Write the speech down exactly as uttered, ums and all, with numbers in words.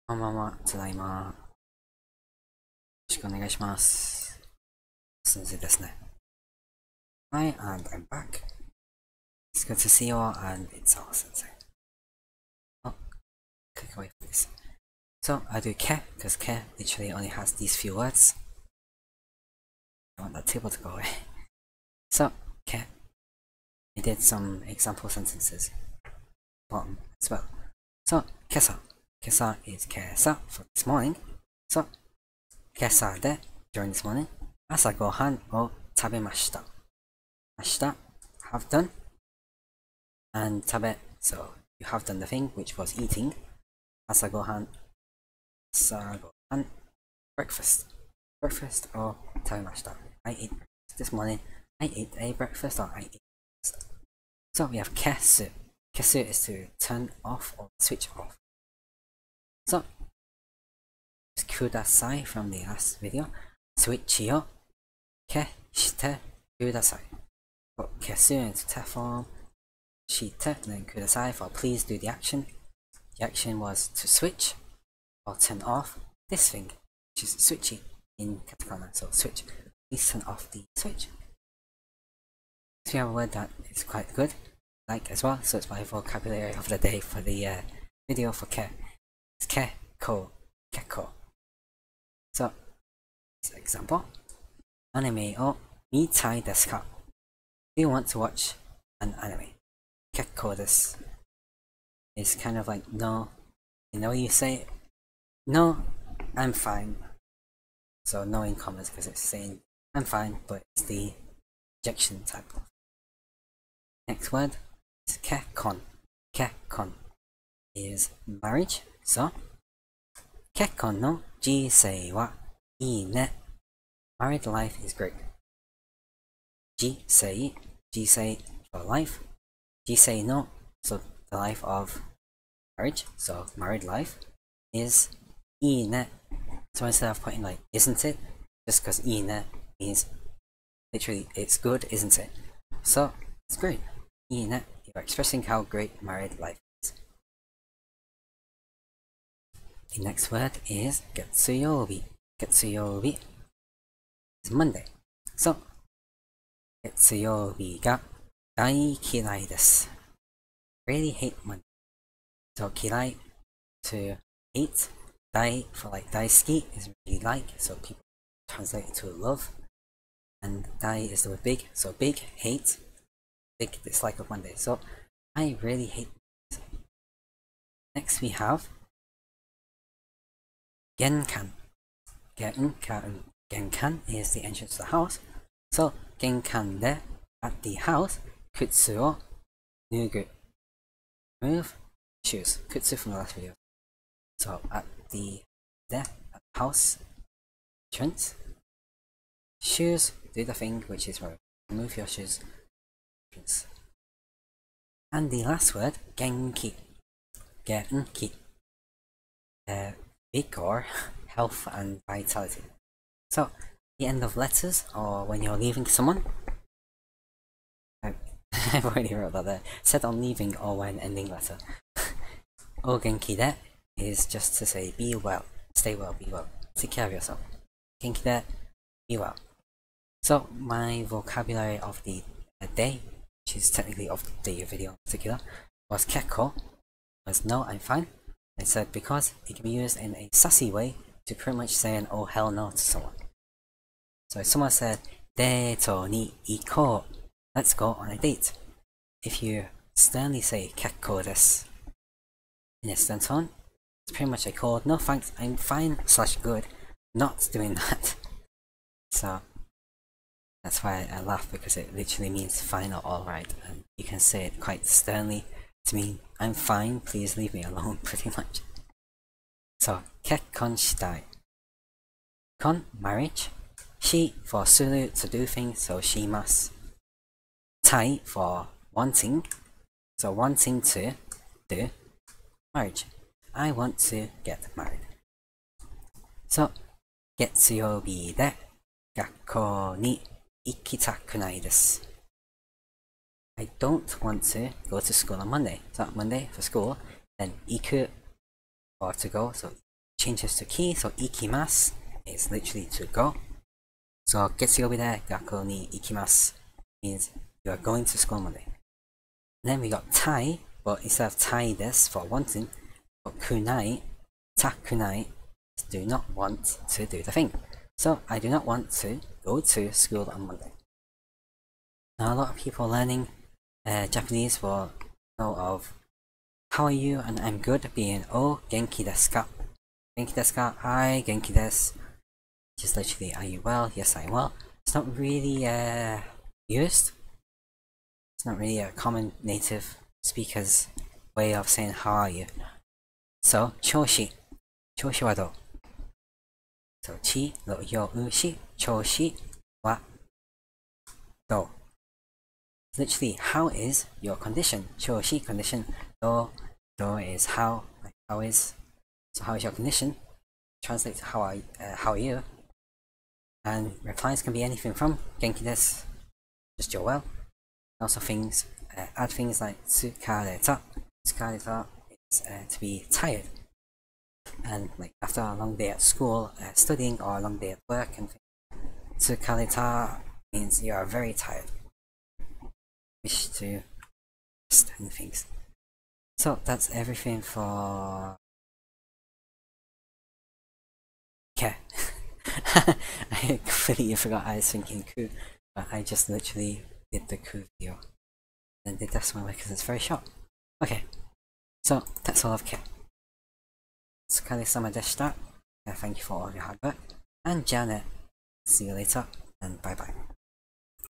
こんばんは、ただいま。よろしくお願いします。先生ですね。Hi, and I'm back. It's good to see you all, and it's Owl Sensei. Oh, click away from this. So, I do ke, because ke literally only has these few words. I want that table to go away. So, ke. I did some example sentences. Bottom as well. So, kesa. Kesa is kesa for this morning. So, kesa de during this morning, asa gohan o tabemashita. Mashita, have done. And tabe, so you have done the thing which was eating. Asa gohan, asa gohan, breakfast. Breakfast or tabemashita. I ate breakfast this morning. I ate a breakfast or I ate breakfast. So we have kesu. Kesu is to turn off or switch off. So, kudasai from the last video. Switch yo ke shite kudasai. Put kesu into te form. Shite and then kudasai for please do the action. The action was to switch or turn off this thing, which is switchy in katakana. So switch. Please turn off the switch. So we have a word that is quite good, like as well. So it's my vocabulary of the day for the uh, video for ke. It's keko, keko. So, this example. Anime o mitai desu ka? Do you want to watch an anime? Keko desu is kind of like no. You know you say no, I'm fine. So no in commas because it's saying I'm fine, but it's the rejection type. Next word is kekon. Kekon is marriage. So, kekkon no jisei wa ii ne. Married life is great. Jisei, jisei for life. Jisei no, so the life of marriage, so married life, is ii ne. So instead of putting like isn't it, just because ii ne means literally it's good, isn't it? So it's great. Ii ne, you're expressing how great married life is. The next word is getsuyobi. Getsuyobi is Monday. So, getsuyobi ga dai kirai desu. Really hate Monday. So, kirai to hate. Dai for like daisuki is really like. So, people translate it to love. And dai is the word big. So, big, hate. Big dislike of Monday. So, I really hate Mondays. Next we have genkan. Genkan. Genkan is the entrance to the house. So, genkan de, at the house, kutsu o nugu. Remove shoes. Kutsu from the last video. So, at the de, at the house entrance, shoes, do the thing which is remove. Remove your shoes. And the last word, genki. Genki. Uh, vigor, health and vitality. So, the end of letters or when you're leaving someone. I've already wrote that there. Said on leaving or when ending letter. O genki de is just to say be well, stay well, be well, take care of yourself. Genki de, be well. So, my vocabulary of the day, which is technically of the day video in particular, was keko, was no, I'm fine. I said because it can be used in a sassy way to pretty much say an oh hell no to someone. So if someone said, deito ni iko, let's go on a date. If you sternly say kekko desu in a stern tone, it's pretty much a cold no thanks, I'm fine slash good, not doing that. So that's why I laugh, because it literally means fine or alright, and you can say it quite sternly to mean I'm fine, please leave me alone, pretty much. So, kekkon shitai. Kon, marriage. Shi for suru, to do things, so shimasu. Tai for wanting, so wanting to do marriage. I want to get married. So, getsuyobi de gakkou ni ikitaku nai desu. I don't want to go to school on Monday. So Monday for school, then iku or to go, so changes to ki, so ikimasu is literally to go. So, getsuyobi de gakkou ni ikimasu means you are going to school Monday. And then we got tai, but instead of tai desu for wanting, but kunai, takunai is do not want to do the thing. So, I do not want to go to school on Monday. Now, a lot of people learning uh, Japanese will know of how are you, and I'm good being oh genki desu ka? Genki desu ka? Hi, genki desu. Just literally, are you well? Yes, I'm well. It's not really uh, used. It's not really a common native speaker's way of saying how are you. So, choshi. Choshi wa dou? So, chi, ro, yo, u, shi. Choshi wa dou? Literally, how is your condition? Choshi, condition. Do, do is how. Like, how is. So, how is your condition? Translate to how are, uh, how are you? And replies can be anything from genki desu, just you're well. Also things, uh, add things like tsukareta. Tsukareta is uh, to be tired. And like after a long day at school, uh, studying, or a long day at work, and tsukareta means you are very tired. Wish to rest and things. So that's everything for okay. I completely forgot I was thinking ku, but I just literally did the ku video and did this one because it's very short. Okay, so that's all of ke. Oつかれさまでした. Thank you for all your hard work, and ja ne. See you later, and bye bye.